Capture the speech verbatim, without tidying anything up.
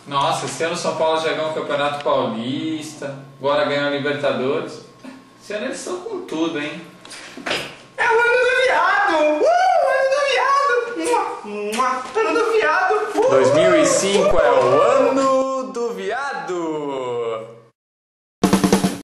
Nossa, esse ano o São Paulo já ganhou o Campeonato Paulista, agora ganhou a Libertadores. Esse ano eles estão com tudo, hein? É o ano do viado! Uh, ano do viado! Ano do viado! Uh! dois mil e cinco é o ano